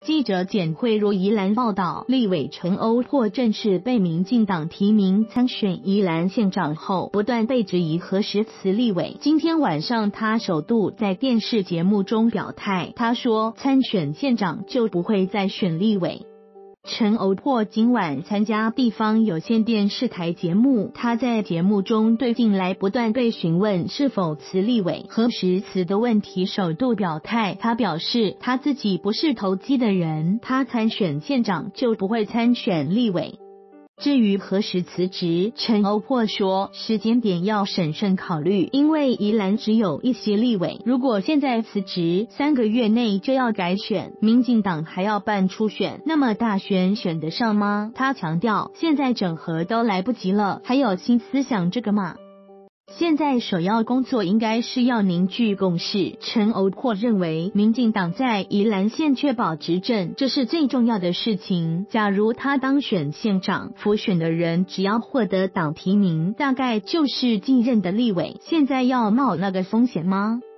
记者简慧如宜兰报道，立委陈欧珀正式被民进党提名参选宜兰县长后，不断被质疑何时辞立委。今天晚上，他首度在电视节目中表态，他说参选县长就不会再选立委。陈欧珀今晚参加地方有线电视台节目，他在节目中对近来不断被询问是否辞立委、何时辞的问题首度表态。他表示他自己不是投机的人，他参选县长就不会参选立委。至于何时辞职，陈欧珀说时间点要审慎考虑，因为宜兰只有一席立委，如果现在辞职，3个月内就要改选，民进党还要办初选，那么大选选得上吗？他强调现在整合都来不及了，还有心思想这个吗？现在首要工作应该是要凝聚共识。陈欧珀认为，民进党在宜兰县确保执政，这是最重要的事情。假如他当选县长，辅选的人只要获得党提名，大概就是继任的立委。现在要冒那个风险吗？